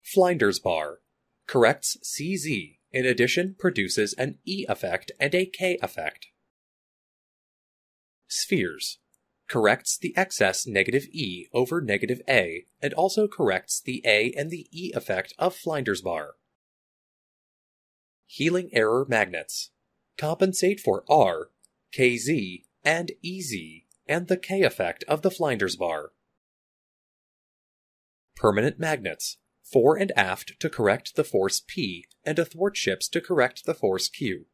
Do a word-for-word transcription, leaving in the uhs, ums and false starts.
Flinders bar. Corrects C Z. In addition, produces an E effect and a K effect. Spheres. Corrects the excess negative E over negative A, and also corrects the A and the E effect of Flinders bar. Healing error magnets. Compensate for R, K Z, and E Z, and the K effect of the Flinders bar. Permanent magnets. Fore and aft to correct the force P, and athwartships to correct the force Q.